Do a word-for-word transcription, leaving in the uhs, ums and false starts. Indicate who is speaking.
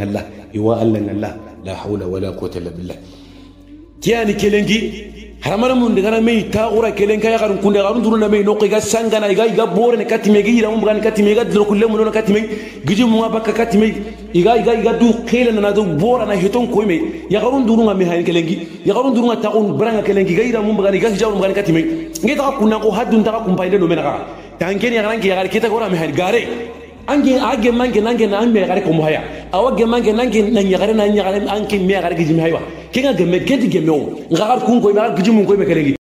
Speaker 1: الله يوا الله الله لا حول ولا قوة إلا بالله كياني كيلنجي haramana mun daga mai ta ura kelen kaya karun kunde karun duruna mai no ga sangana iga iga bore ne katime gi ira mun bani katime ga dro kulle mun no katime giji mun baka katime iga iga iga du kelen na do bora na heton ko mai ya karun durunga mai hayin kelengi ya karun durunga ta on branga kelengi ga ira mun bani ga jawu mun bani katime ngi ta kunna ko haddun ta kun paide no mena ga tankeni ya ranki ya gar kita ko ra mai hayin gare ange age mange nange na me gare ko mohaya awage mange nange na nyagare na nyagare anke me gare giji mai wa kinga gemme gedi gemme o ngagar kun ko ba giji mun ko be kelengi